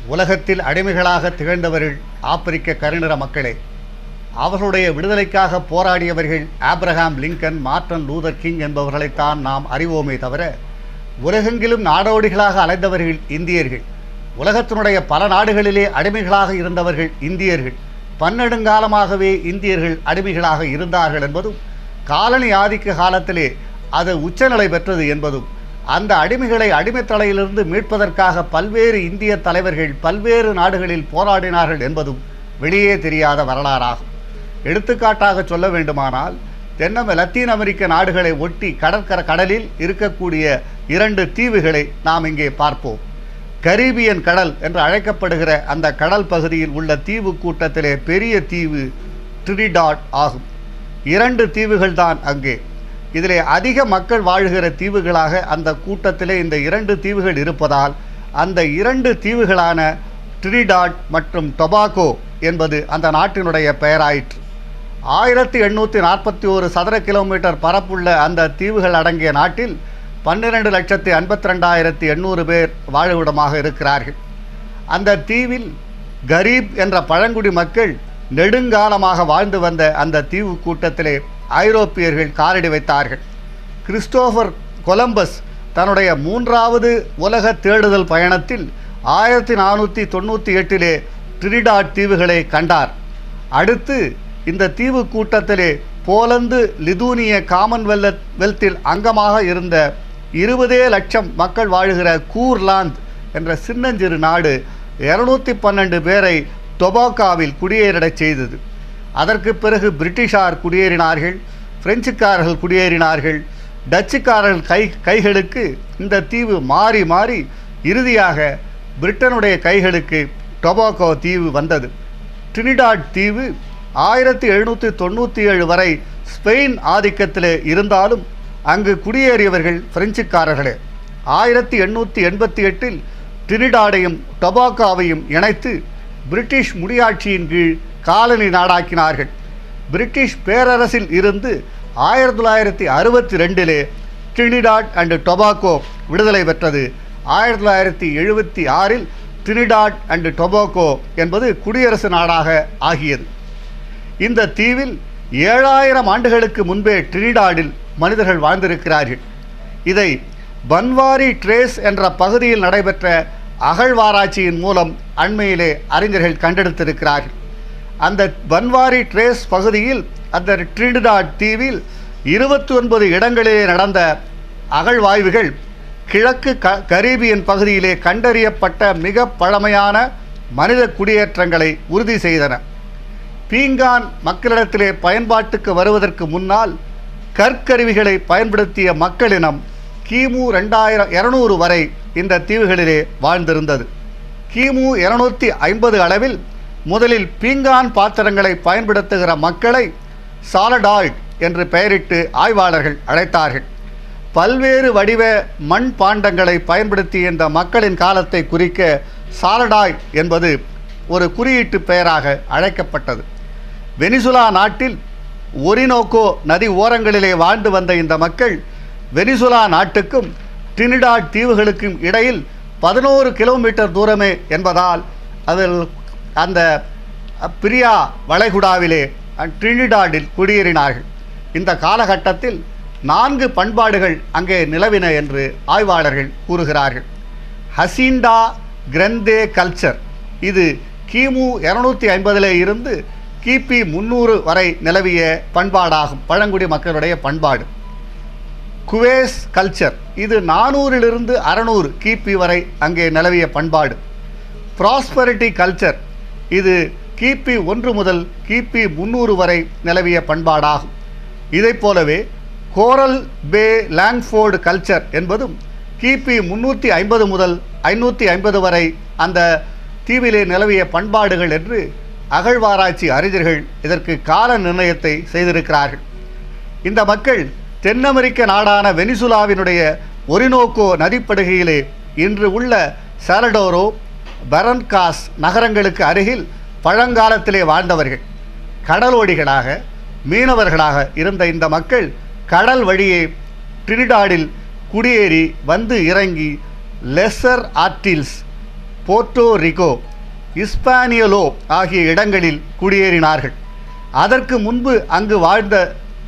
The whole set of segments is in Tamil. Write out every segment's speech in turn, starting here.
உலகத்தில் அடிமைகளாக திகழ்ந்தவர்கள் ஆப்பிரிக்க கருநிற மக்களே. அவர்களுடைய விடுதலைக்காக போராடியவர்கள் Abraham Lincoln, Martin Luther King என்பவர்களைத்தான் நாம் அறிவோமே தவிர, உலகெங்கிலும் நாடோடிகளாக அலைந்தவர்கள் இந்தியர்கள். உலகத்தினுடைய பல நாடுகளிலே அடிமைகளாக இருந்தவர்கள் இந்தியர்கள். பன்னெடுங்காலமாகவே இந்தியர்கள் அடிமைகளாக இருந்தார்கள் என்பதும், காலனி ஆதிக்க காலத்திலே அது உச்சநிலை பெற்றது என்பதும், அந்த அடிமைகளை அடிமைத்தலையிலிருந்து மீட்பதற்காக பல்வேறு இந்திய தலைவர்கள் பல்வேறு நாடுகளில் போராடினார்கள் என்பதும் வெளியே தெரியாத வரலாறாகும். எடுத்துக்காட்டாக சொல்ல வேண்டுமானால், லத்தீன் அமெரிக்க நாடுகளை ஒட்டி கடலில் இருக்கக்கூடிய 2 தீவுகளை நாம் இங்கே பார்ப்போம். கரீபியன் கடல் என்று அழைக்கப்படுகிற அந்த கடல் பகுதியில் உள்ள தீவு கூட்டத்திலே பெரிய தீவு ட்ரினிடாட் ஆகும். 2 தீவுகள் தான் அங்கே. இதிலே அதிக மக்கள் வாழ்கிற தீவுகளாக அந்த கூட்டத்திலே இந்த 2 தீவுகள் இருப்பதால் அந்த 2 தீவுகளான ட்ரினிடாட் மற்றும் டொபாகோ என்பது அந்த நாட்டினுடைய பெயராயிற்று. 1841 சதுர கிலோமீட்டர் பரப்புள்ள அந்த தீவுகள் அடங்கிய நாட்டில் 12,52,800 பேர் வாழுவிடமாக இருக்கிறார்கள். அந்த தீவில் கரீப் என்ற பழங்குடி மக்கள் நெடுங்காலமாக வாழ்ந்து வந்த அந்த தீவு கூட்டத்திலே ஐரோப்பியர்கள் காலடி வைத்தார்கள். கிறிஸ்டோபர் கொலம்பஸ் தன்னுடைய 3வது உலக தேடுதல் பயணத்தில் 1498 ட்ரினிடாட் தீவுகளை கண்டார். அடுத்து இந்த தீவு கூட்டத்திலே போலந்து, லிதுவேனிய காமன்வெல்த்தில் அங்கமாக இருந்த 20 லட்சம் மக்கள் வாழுகிற கூர்லாந்து என்ற சின்னஞ்சிறு நாடு 212 பேரை டொபாகோவில் குடியேறிடச் செய்தது. அதற்கு பிறகு பிரிட்டிஷார் குடியேறினார்கள், பிரெஞ்சுக்காரர்கள் குடியேறினார்கள். டச்சுக்காரர்கள் கைகளுக்கு இந்த தீவு மாறி மாறி இறுதியாக பிரிட்டனுடைய கைகளுக்கு டொபாகோ தீவு வந்தது. ட்ரினிடாட் தீவு 1797 வரை ஸ்பெயின் ஆதிக்கத்திலே இருந்தாலும் அங்கு குடியேறியவர்கள் பிரெஞ்சுக்காரர்களே. 1888 ட்ரினிடாடையும் டொபாகோவையும் இணைத்து பிரிட்டிஷ் முடியாட்சியின் கீழ் காலனி நாடாக்கினார்கள். பிரிட்டிஷ் பேரரசில் இருந்து 1962 ட்ரினிடாட் அண்ட் டொபாகோ விடுதலை பெற்றது. 1976 ட்ரினிடாட் அண்ட் டொபாகோ என்பது குடியரசு நாடாக ஆகியது. இந்த தீவில் 7000 ஆண்டுகளுக்கு முன்பே ட்ரினிடாடில் மனிதர்கள் வாழ்ந்திருக்கிறார்கள். இதை பன்வாரி ட்ரேஸ் என்ற பகுதியில் நடைபெற்ற அகழ்வாராய்ச்சியின் மூலம் அண்மையிலே அறிஞர்கள் கண்டெடுத்திருக்கிறார்கள். அந்த பன்வாரி ட்ரேஸ் பகுதியில் அந்த ட்ரினிடாட் தீவில் 29 இடங்களிலே நடந்த அகழ்வாய்வுகள் கிழக்கு கரீபியன் பகுதியிலே கண்டறியப்பட்ட மிக பழமையான மனித குடியேற்றங்களை உறுதி செய்தன. பீங்கான் மக்களிடத்திலே பயன்பாட்டுக்கு வருவதற்கு முன்னால் கற்கருவிகளை பயன்படுத்திய மக்களினம் கிமு 2200 வரை இந்த தீவுகளிலே வாழ்ந்திருந்தது. கிமு 250 அளவில் முதலில் பீங்கான் பாத்திரங்களை பயன்படுத்துகிற மக்களை சாலடாய்ட் என்று பெயரிட்டு ஆய்வாளர்கள் அழைத்தார்கள். பல்வேறு வடிவ மண் பாண்டங்களை பயன்படுத்திய இந்த மக்களின் காலத்தை குறிக்க சாலடாய்ட் என்பது ஒரு குறியீட்டு பெயராக அழைக்கப்பட்டது. வெனிசுலா நாட்டில் ஒரினோக்கோ நதி ஓரங்களிலே வாழ்ந்து வந்த இந்த மக்கள் வெனிசுலா நாட்டுக்கும் ட்ரினிடாட் தீவுகளுக்கும் இடையில் 11 கிலோமீட்டர் தூரமே என்பதால் அதில் அந்த பிரியா வளைகுடாவிலே ட்ரினிடாடில் குடியேறினார்கள். இந்த காலகட்டத்தில் 4 பண்பாடுகள் அங்கே நிலவின என்று ஆய்வாளர்கள் கூறுகிறார்கள். ஹசிண்டா கிரந்தே கல்ச்சர், இது கிமு 250 இருந்து கிபி 300 வரை நிலவிய பண்பாடாகும், பழங்குடி மக்களுடைய பண்பாடு. குவேஸ் கல்ச்சர், இது 400 600 கிபி வரை அங்கே நிலவிய பண்பாடு. ப்ராஸ்பரிட்டி கல்ச்சர், இது கிபி 1 முதல் கிபி 300 வரை நிலவிய பண்பாடாகும். இதைப் போலவே கோரல் பே லாங்ஃபோர்டு கல்ச்சர் என்பதும் கிபி 350 முதல் 550 வரை அந்த தீவிலே நிலவிய பண்பாடுகள் என்று அகழ்வாராய்ச்சி அறிஞர்கள் இதற்கு கால நிர்ணயத்தை செய்திருக்கிறார்கள். இந்த மக்கள் தென் அமெரிக்க நாடான வெனிசுலாவினுடைய ஒரினோக்கோ நதிப்படுகையிலே இன்று உள்ள சாலடோரோ, பரன்காஸ் நகரங்களுக்கு அருகில் பழங்காலத்திலே வாழ்ந்தவர்கள். கடலோடிகளாக மீனவர்களாக இருந்த இந்த மக்கள் கடல் வழியே ட்ரினிடாடில் குடியேறி வந்து இறங்கி லெஸ்ஸர் ஆர்டில்ஸ் போர்ட்டோரிகோ, இஸ்பானியலோ ஆகிய இடங்களில் குடியேறினார்கள். அதற்கு முன்பு அங்கு வாழ்ந்த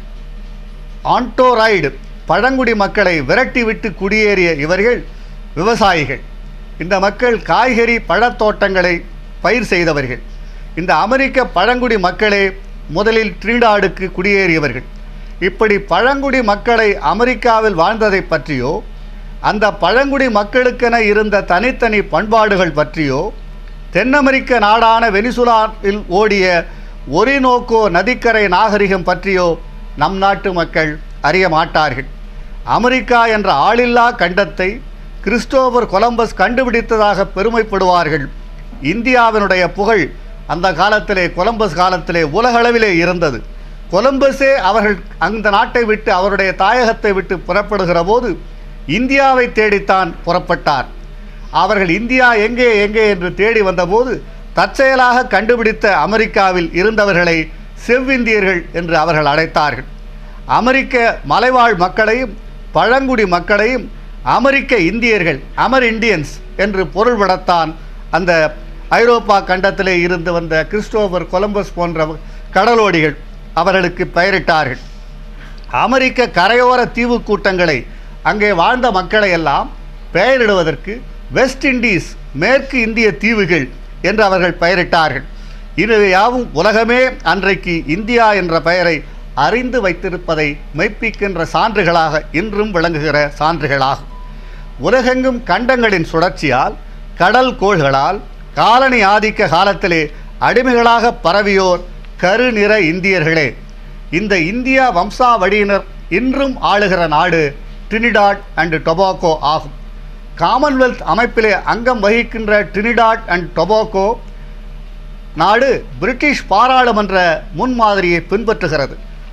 ஆண்டோராய்டு பழங்குடி மக்களை விரட்டிவிட்டு குடியேறிய இவர்கள் விவசாயிகள். இந்த மக்கள் காய்கறி பழத்தோட்டங்களை பயிர் செய்தவர்கள். இந்த அமெரிக்க பழங்குடி மக்களே முதலில் டிரினிடாடுக்கு குடியேறியவர்கள். இப்படி பழங்குடி மக்களை அமெரிக்காவில் வாழ்ந்ததை பற்றியோ, அந்த பழங்குடி மக்களுக்கென இருந்த தனித்தனி பண்பாடுகள் பற்றியோ, தென் அமெரிக்க நாடான வெனிசுலாவில் ஓடிய ஒரினோக்கோ நதிக்கரை நாகரிகம் பற்றியோ நம் நாட்டு மக்கள் அறிய மாட்டார்கள். அமெரிக்கா என்ற ஆளில்லா கண்டத்தை கிறிஸ்டோபர் கொலம்பஸ் கண்டுபிடித்ததாக பெருமைப்படுவார்கள். இந்தியாவினுடைய புகழ் அந்த காலத்திலே, கொலம்பஸ் காலத்திலே உலகளவிலே இருந்தது. கொலம்பஸே அவர்கள் அந்த நாட்டை விட்டு, அவருடைய தாயகத்தை விட்டு புறப்படுகிற போது இந்தியாவை தேடித்தான் புறப்பட்டார். அவர்கள் இந்தியா எங்கே எங்கே என்று தேடி வந்தபோது தற்செயலாக கண்டுபிடித்த அமெரிக்காவில் இருந்தவர்களை செவ்விந்தியர்கள் என்று அவர்கள் அழைத்தார்கள். அமெரிக்க மலைவாழ் மக்களையும் பழங்குடி மக்களையும் அமெரிக்க இந்தியர்கள், அமர் இண்டியன்ஸ் என்று பொருள்படத்தான் அந்த ஐரோப்பா கண்டத்திலே இருந்து வந்த கிறிஸ்டோபர் கொலம்பஸ் போன்ற கடலோடிகள் அவர்களுக்கு பெயரிட்டார்கள். அமெரிக்க கரையோர தீவு கூட்டங்களை, அங்கே வாழ்ந்த மக்களை எல்லாம் பெயரிடுவதற்கு வெஸ்ட் இண்டீஸ், மேற்கு இந்திய தீவுகள் என்று அவர்கள் பெயரிட்டார்கள். இவையாவும் உலகமே அன்றைக்கு இந்தியா என்ற பெயரை அறிந்து வைத்திருப்பதை மெய்ப்பிக்கின்ற சான்றுகளாக இன்றும் விளங்குகிற சான்றுகளாகும். உலகெங்கும் கண்டங்களின் சுழற்சியால், கடல் கோள்களால், காலனி ஆதிக்க காலத்திலே அடிமைகளாக பரவியோர் கருநிற இந்தியர்களே. இந்த இந்தியா வம்சாவழியினர் இன்றும் ஆளுகிற நாடு டிரினிடாட் அண்ட் டொபாகோ ஆகும். காமன்வெல்த் அமைப்பிலே அங்கம் வகிக்கின்ற டிரினிடாட் அண்ட் டொபாகோ நாடு பிரிட்டிஷ் பாராளுமன்ற முன்மாதிரியை பின்பற்றுகிறது.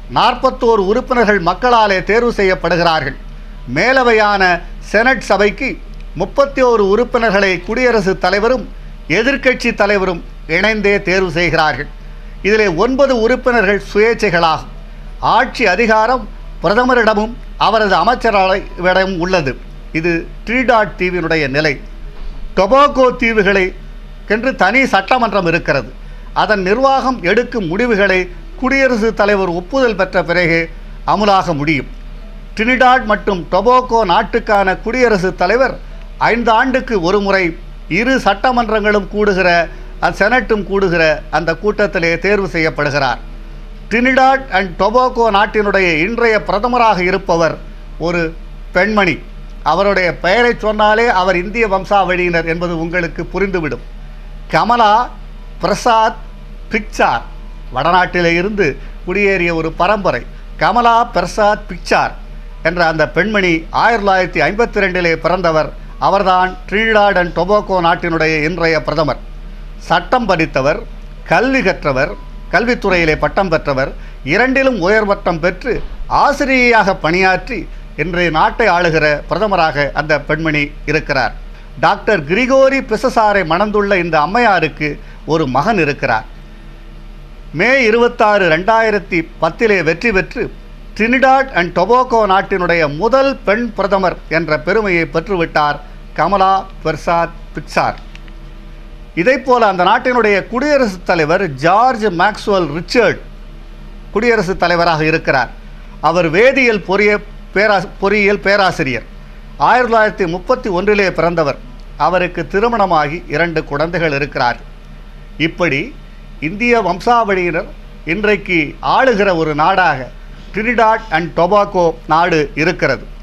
41 உறுப்பினர்கள் மக்களாலே தேர்வு செய்யப்படுகிறார்கள். மேலவையான செனட் சபைக்கு 31 உறுப்பினர்களை குடியரசுத் தலைவரும் எதிர்க்கட்சி தலைவரும் இணைந்தே தேர்வு செய்கிறார்கள். இதிலே 9 உறுப்பினர்கள் சுயேட்சைகளாகும். ஆட்சி அதிகாரம் பிரதமரிடமும் அவரது அமைச்சரவையிடமும் உள்ளது. இது டிரினிடாட் தீவினுடைய நிலை. டொபாகோ தீவுகளுக்கென்று தனி சட்டமன்றம் இருக்கிறது. அதன் நிர்வாகம் எடுக்கும் முடிவுகளை குடியரசுத் தலைவர் ஒப்புதல் பெற்ற பிறகு அமுலாக முடியும். டிரினிடாட் மற்றும் டொபாகோ நாட்டுக்கான குடியரசுத் தலைவர் 5 ஆண்டுக்கு ஒரு முறை இரு சட்டமன்றங்களும் கூடுகிற, செனட்டும் கூடுகிற அந்த கூட்டத்திலே தேர்வு செய்யப்படுகிறார். டிரினிடாட் அண்ட் டொபாகோ நாட்டினுடைய இன்றைய பிரதமராக இருப்பவர் ஒரு பெண்மணி. அவருடைய பெயரை சொன்னாலே அவர் இந்திய வம்சாவழியினர் என்பது உங்களுக்கு புரிந்துவிடும். கமலா பிரசாத் பிக்சார். வடநாட்டிலே இருந்து குடியேறிய ஒரு பரம்பரை. கமலா பிரசாத் பிக்சார் என்ற அந்த பெண்மணி 1952 பிறந்தவர். அவர்தான் டிரினிடாட் அண்ட் டொபாகோ நாட்டினுடைய இன்றைய பிரதமர். சட்டம் படித்தவர், கல்வி கற்றவர், கல்வித்துறையிலே பட்டம் பெற்றவர், 2லும் உயர் பட்டம் பெற்று ஆசிரியையாக பணியாற்றி இன்றைய நாட்டை ஆளுகிற பிரதமராக அந்த பெண்மணி இருக்கிறார். டாக்டர் கிரிகோரி பிசசாரை மணந்துள்ள இந்த அம்மையாருக்கு ஒரு மகன் இருக்கிறார். மே 26, 2010 வெற்றி பெற்று டிரினிடாட் அண்ட் டொபாகோ நாட்டினுடைய முதல் பெண் பிரதமர் என்ற பெருமையை பெற்றுவிட்டார் கமலா பிரசாத் பிக்சார். இதைப்போல அந்த நாட்டினுடைய குடியரசுத் தலைவர் ஜார்ஜ் மேக்ஸ்வெல் ரிச்சர்ட் குடியரசுத் தலைவராக இருக்கிறார். அவர் வேதியியல் பொறியியல் பேராசிரியர். 1931 பிறந்தவர். அவருக்கு திருமணமாகி 2 குழந்தைகள் இருக்கிறார். இப்படி இந்திய வம்சாவழியினர் இன்றைக்கு ஆளுகிற ஒரு நாடாக டிரினிடாட் அண்ட் டொபாகோ நாடு இருக்கிறது.